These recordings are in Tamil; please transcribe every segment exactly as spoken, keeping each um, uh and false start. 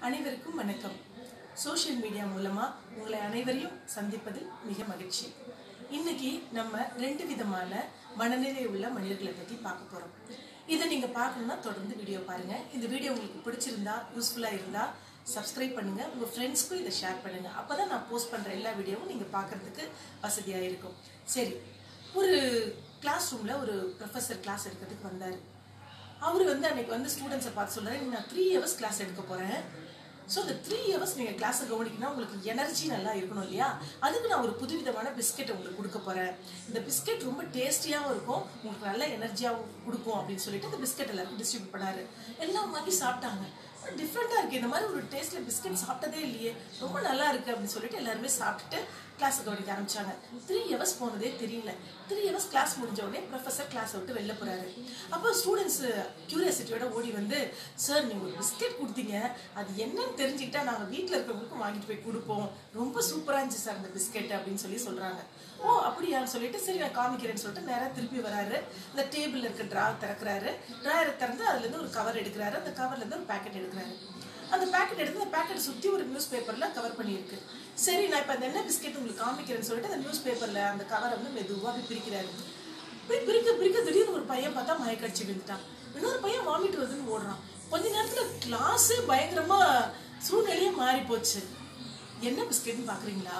அனைவருக்கும் வணக்கம். சோஷியல் மீடியா மூலமா உங்களை அனைவரையும் சந்திப்பதில் மிக மகிழ்ச்சி. இன்னைக்கு நம்ம ரெண்டு விதமான மனநிலை உள்ள மனிதர்களை பத்தி பார்க்க போறோம். இதை நீங்க பார்க்கணும்னா தொடர்ந்து வீடியோ பாருங்க. இந்த வீடியோ உங்களுக்கு பிடிச்சிருந்தா, யூஸ்ஃபுல்லா இருந்தா சப்ஸ்கிரைப் பண்ணுங்க, உங்க ஃப்ரெண்ட்ஸ்க்கும் இதை ஷேர் பண்ணுங்க. அப்பதான் நான் போஸ்ட் பண்ற எல்லா வீடியோவும் நீங்க பார்க்கறதுக்கு வசதியா இருக்கும். சரி, ஒரு கிளாஸ் ரூம்ல ஒரு ப்ரொஃபஸர் கிளாஸ் எடுக்கிறதுக்கு வந்தாரு. அவரு வந்து அன்னைக்கு வந்து ஸ்டூடெண்ட்ஸை பார்த்து சொல்றாரு, நான் த்ரீ ஹவர்ஸ் கிளாஸ் எடுக்க போறேன். ஸோ இந்த த்ரீ ஹவர்ஸ் நீங்கள் கிளாஸை கவனிக்கணும், உங்களுக்கு எனர்ஜி நல்லா இருக்கணும் இல்லையா? அதுக்கு நான் ஒரு புதுவிதமான பிஸ்கெட் உங்களுக்கு கொடுக்க போறேன். இந்த பிஸ்கெட் ரொம்ப டேஸ்டியாகவும் இருக்கும், உங்களுக்கு நல்ல எனர்ஜியாகவும் கொடுக்கும் அப்படின்னு சொல்லிட்டு அந்த பிஸ்கெட் எல்லாருக்கும் டிஸ்ட்ரிபியூட் பண்ணாரு. எல்லாம் வாங்கி சாப்பிட்டாங்க. டிஃப்ரெண்டா இருக்கு, இந்த மாதிரி ஒரு டேஸ்ட்ல பிஸ்கெட் சாப்பிட்டதே இல்லையே, ரொம்ப நல்லா இருக்கு அப்படின்னு சொல்லிட்டு எல்லாருமே சாப்பிட்டுட்டு கிளாஸ் கவனிக்க ஆரம்பிச்சாங்க. த்ரீ ஹவர்ஸ் போனதே தெரியல. த்ரீ ஹவர்ஸ் கிளாஸ் முடிஞ்ச உடனே ப்ரொஃபஸர் கிளாஸ் விட்டு வெளில போறாரு. அப்போ ஸ்டூடெண்ட்ஸ் கியூரியாசிட்டியோட ஓடி வந்து, சார் நீங்க ஒரு பிஸ்கெட் கொடுத்தீங்க, அது என்னன்னு தெரிஞ்சுக்கிட்டா நாங்கள் வீட்டில் இருக்கிறவங்களுக்கும் வாங்கிட்டு போய் கொடுப்போம், ரொம்ப சூப்பரா இருந்துச்சு சார் அந்த பிஸ்கெட் அப்படின்னு சொல்லி சொல்றாங்க. ஓ அப்படியான்னு சொல்லிட்டு சரி நான் காமிக்கிறேன்னு சொல்லிட்டு நேரா திருப்பி வராரு. இந்த டேபிள்ல இருக்க ட்ரா திறக்கிறாரு. ட்ராயரை திறந்து அதுல இருந்து ஒரு கவர் எடுக்கிறாரு. அந்த கவர்ல இருந்து ஒரு பேக்கெட் எடுக்கிறாரு. அந்த பேக்கெட் எடுத்து அந்த பேக்கெட் சுத்தி ஒரு நியூஸ் பேப்பர்ல கவர் பண்ணியிருக்கு. சரி நான் இப்ப அந்த என்ன பிஸ்கெட் உங்களுக்கு காமிக்கிறேன்னு சொல்லிட்டு அந்த நியூஸ் பேப்பர்ல அந்த கவரை வந்து மெதுவா போய் பிரிக்கிறாரு. போய் பிரிக்க பிரிக்க திடீர்னு ஒரு பையன் பார்த்தா மயக்கடிச்சு விழுந்துட்டான். இன்னொரு பையன் வாமிட் வருதுன்னு ஓடுறான். கொஞ்ச நேரத்துல கிளாஸே பயங்கரமா சூழ்நிலையே மாறி போச்சு. என்ன பிஸ்கெட்னு பாக்குறீங்களா?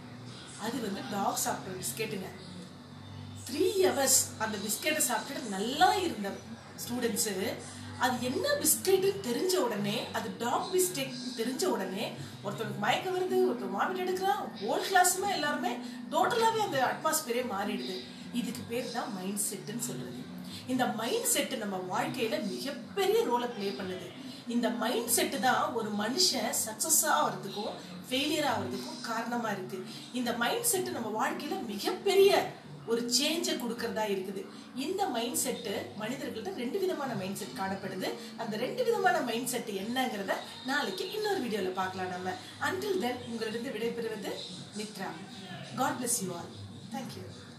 அது வந்து டாக் சாப்பிட்ற பிஸ்கெட்டுங்க. த்ரீ ஹவர்ஸ் அந்த பிஸ்கெட்டை சாப்பிட்டுட்டு நல்லா இருந்த ஸ்டூடெண்ட்ஸு அது என்ன பிஸ்கெட்டு தெரிஞ்ச உடனே, அது டாக் பிஸ்கெட் தெரிஞ்ச உடனே ஒருத்தருக்கு மயக்கம் வருது, ஒருத்தர் வாமிட் எடுக்கிறான், ஹோல் கிளாஸுமே எல்லாருமே டோட்டலாகவே அந்த அட்மாஸ்பியரே மாறிடுது. இதுக்கு பேர் தான் மைண்ட் செட்டுன்னு சொல்றது. இந்த மைண்ட் செட்டு நம்ம வாழ்க்கையில மிகப்பெரிய ரோலை பிளே பண்ணுது. இந்த மைண்ட் செட்டு தான் ஒரு மனுஷன் சக்சஸ் ஆகிறதுக்கும் ஃபெயிலியர் ஆகிறதுக்கும் காரணமா இருக்கு. இந்த மைண்ட் செட்டு நம்ம வாழ்க்கையில மிகப்பெரிய ஒரு சேஞ்சை கொடுக்கறதா இருக்குது. இந்த மைண்ட் செட்டு மனிதர்கள்ட்ட ரெண்டு விதமான மைண்ட் செட் காணப்படுது. அந்த ரெண்டு விதமான மைண்ட் செட் என்னங்கிறத நாளைக்கு இன்னொரு வீடியோல பார்க்கலாம் நம்ம. அன்டில் தென் உங்களிடம் விடைபெறுவது Mitra. God bless you all. Thank you.